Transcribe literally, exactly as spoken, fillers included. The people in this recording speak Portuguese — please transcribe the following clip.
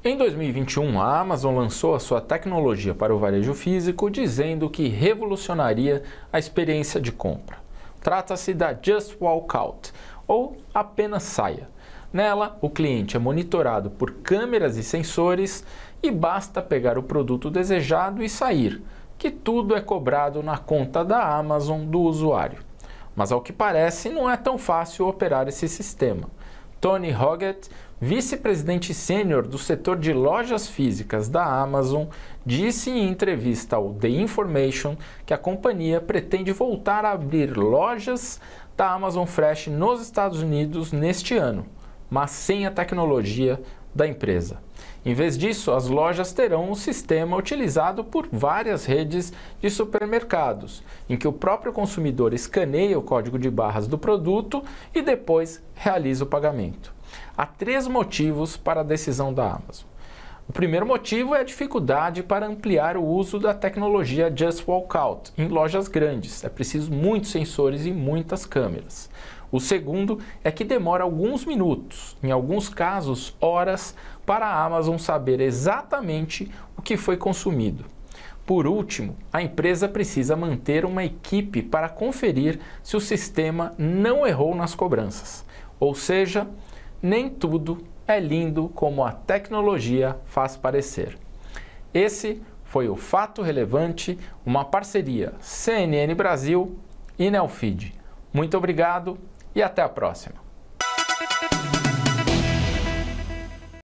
Em dois mil e vinte e um, a Amazon lançou a sua tecnologia para o varejo físico, dizendo que revolucionaria a experiência de compra. Trata-se da Just Walk Out, ou apenas saia. Nela, o cliente é monitorado por câmeras e sensores e basta pegar o produto desejado e sair, que tudo é cobrado na conta da Amazon do usuário. Mas ao que parece, não é tão fácil operar esse sistema. Tony Hoggett, vice-presidente sênior do setor de lojas físicas da Amazon, disse em entrevista ao The Information que a companhia pretende voltar a abrir lojas da Amazon Fresh nos Estados Unidos neste ano, mas sem a tecnologia da empresa. Em vez disso, as lojas terão um sistema utilizado por várias redes de supermercados, em que o próprio consumidor escaneia o código de barras do produto e depois realiza o pagamento. Há três motivos para a decisão da Amazon. O primeiro motivo é a dificuldade para ampliar o uso da tecnologia Just Walk Out em lojas grandes. É preciso muitos sensores e muitas câmeras. O segundo é que demora alguns minutos, em alguns casos horas, para a Amazon saber exatamente o que foi consumido. Por último, a empresa precisa manter uma equipe para conferir se o sistema não errou nas cobranças. Ou seja, nem tudo é lindo como a tecnologia faz parecer. Esse foi o Fato Relevante, uma parceria C N N Brasil e Neofeed. Muito obrigado e até a próxima.